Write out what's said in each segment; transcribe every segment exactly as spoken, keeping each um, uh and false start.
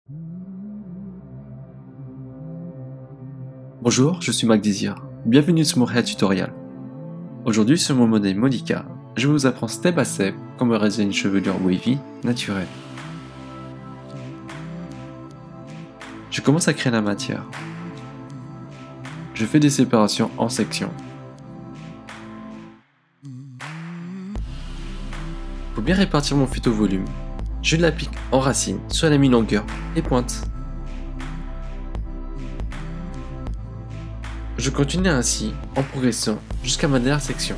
Bonjour, je suis MacDésir, bienvenue sur mon Hair Tutorial. Aujourd'hui sur mon modèle Monica, je vous apprends step by step comment réaliser une chevelure wavy naturelle. Je commence à créer la matière. Je fais des séparations en sections. Pour bien répartir mon phytovolume, je l'applique en racine sur la mi-longueur et pointe. Je continue ainsi en progressant jusqu'à ma dernière section.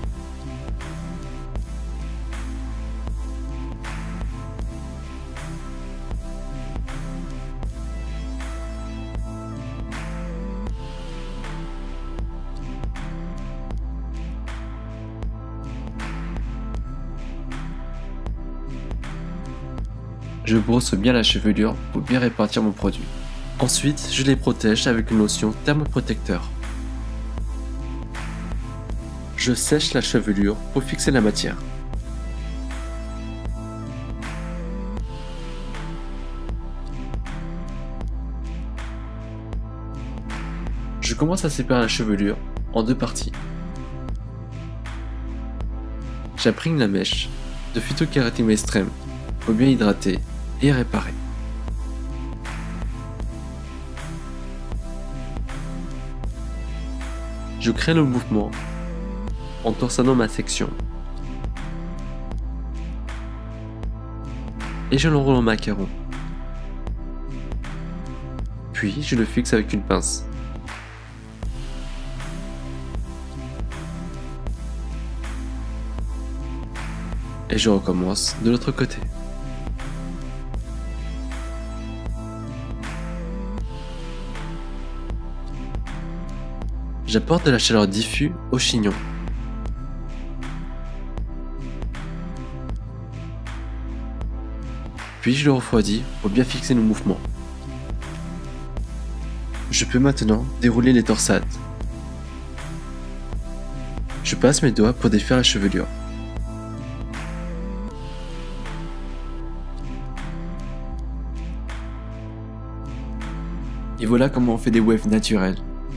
Je brosse bien la chevelure pour bien répartir mon produit. Ensuite, je les protège avec une lotion thermoprotecteur. Je sèche la chevelure pour fixer la matière. Je commence à séparer la chevelure en deux parties. J'imprègne la mèche de phytokératine extrême pour bien hydrater et réparer. Je crée le mouvement en torsadant ma section et je l'enroule en macaron. Puis je le fixe avec une pince. Et je recommence de l'autre côté. J'apporte de la chaleur diffuse au chignon. Puis je le refroidis pour bien fixer le mouvement. Je peux maintenant dérouler les torsades. Je passe mes doigts pour défaire la chevelure. Et voilà comment on fait des waves naturelles.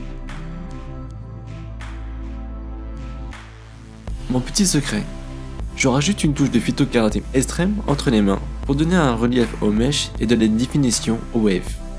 Mon petit secret, je rajoute une touche de phytokératine extrême entre les mains pour donner un relief aux mèches et de la définition aux waves.